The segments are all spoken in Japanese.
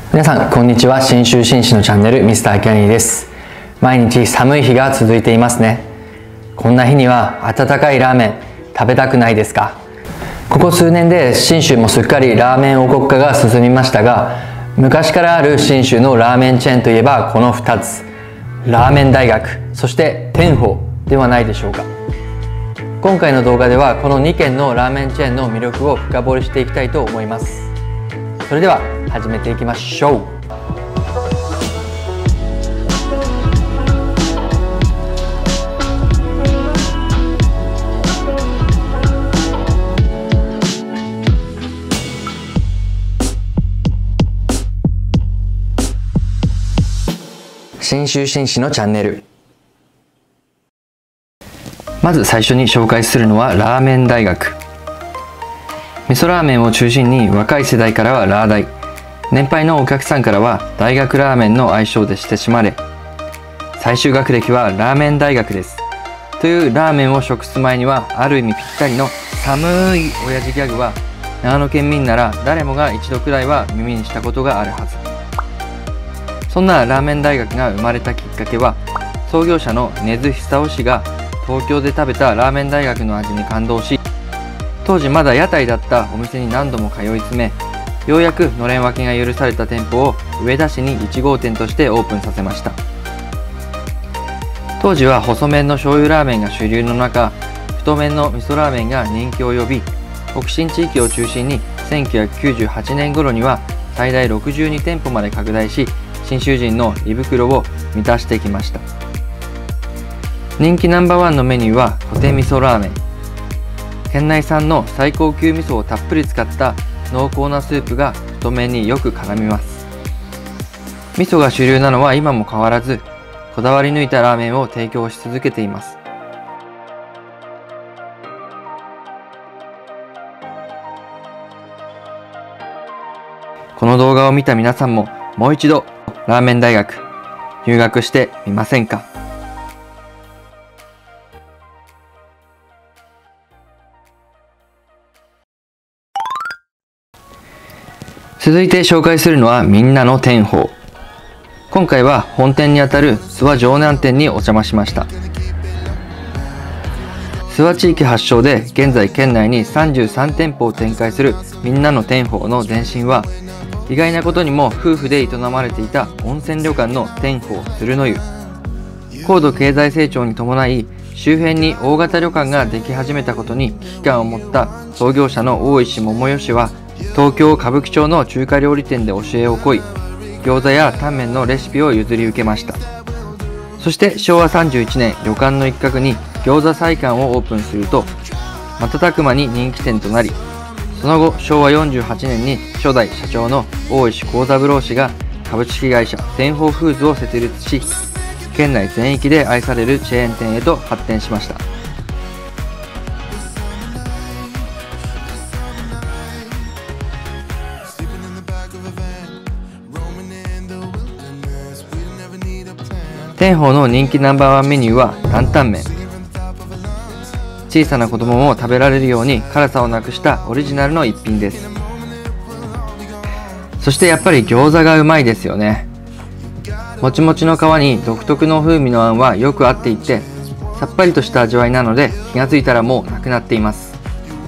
皆さんこんにちは。新州紳士のチャンネルミスターキャニーです。毎日寒い日が続いていますね。こんな日には温かいラーメン食べたくないですか？ここ数年で信州もすっかりラーメン王国化が進みましたが、昔からある信州のラーメンチェーンといえばこの2つ、ラーメン大学、そして天宝ではないでしょうか。今回の動画ではこの2軒のラーメンチェーンの魅力を深掘りしていきたいと思います。それでは始めていきましょう。新州紳士のチャンネル。まず最初に紹介するのはラーメン大学。味噌ラーメンを中心に若い世代からはラー大、年配のお客さんからは大学ラーメンの愛称で親しまれ、最終学歴はラーメン大学ですというラーメンを食す前にはある意味ぴったりの寒い親父ギャグは長野県民なら誰もが一度くらいは耳にしたことがあるはず。そんなラーメン大学が生まれたきっかけは、創業者の根津久夫氏が東京で食べたラーメン大学の味に感動し、当時まだ屋台だったお店に何度も通い詰め、ようやくのれん分けが許された店舗を上田市に1号店としてオープンさせました。当時は細麺の醤油ラーメンが主流の中、太麺の味噌ラーメンが人気を呼び、北信地域を中心に1998年頃には最大62店舗まで拡大し、信州人の胃袋を満たしてきました。人気ナンバーワンのメニューはコテ味噌ラーメン。県内産の最高級味噌をたっぷり使った濃厚なスープが太麺によく絡みます。味噌が主流なのは今も変わらず、こだわり抜いたラーメンを提供し続けています。この動画を見た皆さんももう一度ラーメン大学入学してみませんか？続いて紹介するのはみんなの天宝。今回は本店にあたる諏訪城南店にお邪魔しました。諏訪地域発祥で現在県内に33店舗を展開するみんなの天宝の前身は、意外なことにも夫婦で営まれていた温泉旅館の天宝鶴の湯。高度経済成長に伴い周辺に大型旅館ができ始めたことに危機感を持った創業者の大石桃代氏は、東京歌舞伎町の中華料理店で教えを請い、餃子やタンメンのレシピを譲り受けました。そして昭和31年、旅館の一角に餃子菜館をオープンすると瞬く間に人気店となり、その後昭和48年に初代社長の大石幸三郎氏が株式会社天宝フーズを設立し、県内全域で愛されるチェーン店へと発展しました。天宝の人気ナンバーワンメニューは担々麺。小さな子供も食べられるように辛さをなくしたオリジナルの一品です。そしてやっぱり餃子がうまいですよね。もちもちの皮に独特の風味のあんはよく合っていて、さっぱりとした味わいなので気がついたらもうなくなっています。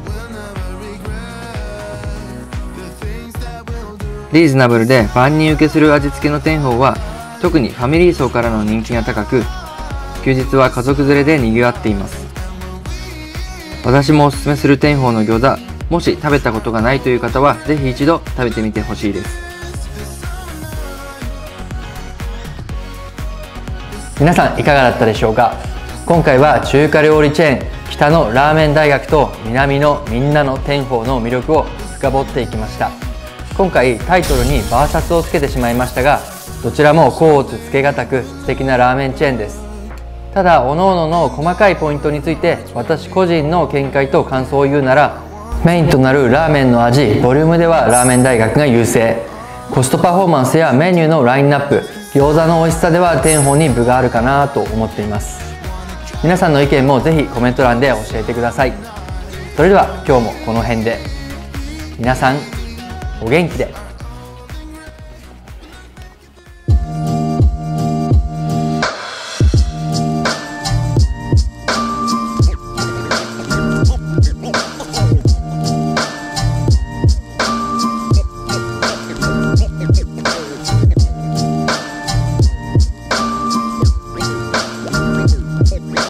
リーズナブルで万人受けする味付けの天宝は特にファミリー層からの人気が高く、休日は家族連れで賑わっています。私もおすすめする天宝の餃子、もし食べたことがないという方はぜひ一度食べてみてほしいです。皆さんいかがだったでしょうか？今回は中華料理チェーン北のラーメン大学と南のみんなの天宝の魅力を深掘っていきました。今回タイトルにバーサスをつけてしまいましたが、どちらも甲乙つけがたく素敵なラーメンチェーンです。ただ各々の細かいポイントについて私個人の見解と感想を言うなら、メインとなるラーメンの味、ボリュームではラーメン大学が優勢、コストパフォーマンスやメニューのラインナップ、餃子の美味しさでは天宝に分があるかなと思っています。皆さんの意見もぜひコメント欄で教えてください。それでは今日もこの辺で。皆さんお元気で。